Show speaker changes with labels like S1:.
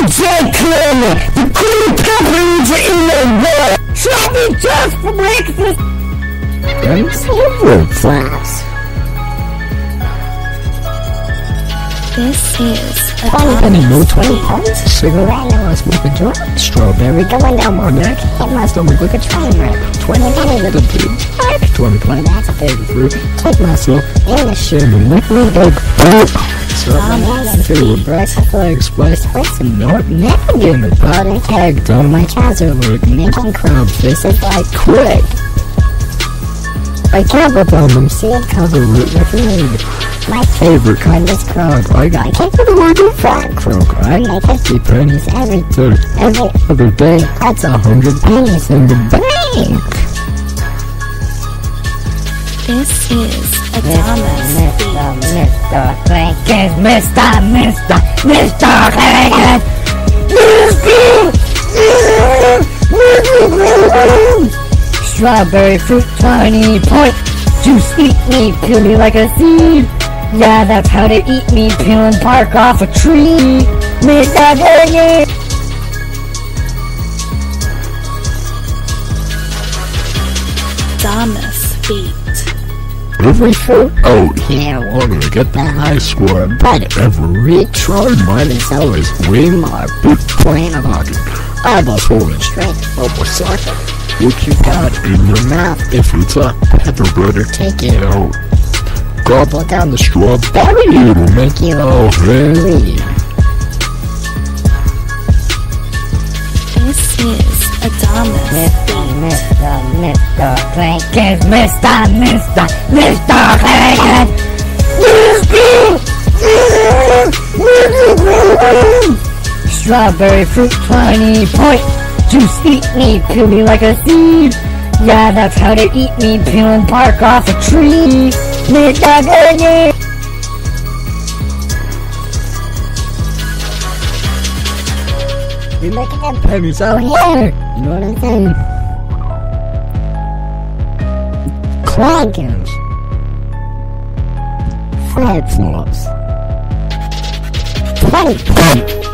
S1: Franklin, the cool companies in the world. Try me just for breakfast. And some flaps.
S2: This is a
S1: 20 penny note, 20 points. Cigarette, I was smoking joint. Strawberry going down my neck. Hit my stomach like a train wreck. 20 penny little pig. 20 penny, that's a favorite fruit. Take my soul in the shit and make me big fruit. So I'm heading through a breakfast express with some North Michigan. A product tagged on my trouser work. Making crowd faces like quick. I can't on them, see it cover root with weed. My favorite kind is crowd. I can't get the word in front. Croak. I make 50 pennies every other day. That's 100 pennies in the bank.
S2: This is Adonis Beat.
S1: Mr. Clankin, Mr. Clankin. Strawberry fruit, 20 point. Juice eat me, peel me like a seed. Yeah, that's how they eat me, peel and bark off a tree. Mr. Clankin.
S2: Adonis Beat.
S1: Every fruit out here wanted to get that high score, but every try mine is always way more big plain of hockey. I was holding straight over socket. What you got in your mouth? If it's a pepper butter, take it out. Gobble down the strawberry, it'll make you all really.
S2: This is Adonis Beat.
S1: Mr. Clankin, Mr. Clankin. Strawberry fruit, 20 point. Juice eat me, peel me like a seed. Yeah, that's how they eat me, peel and bark off a tree. Mr. Clankin. You're making them pennies out here. You know what I'm saying? Clankins. Flip flops. 20 point.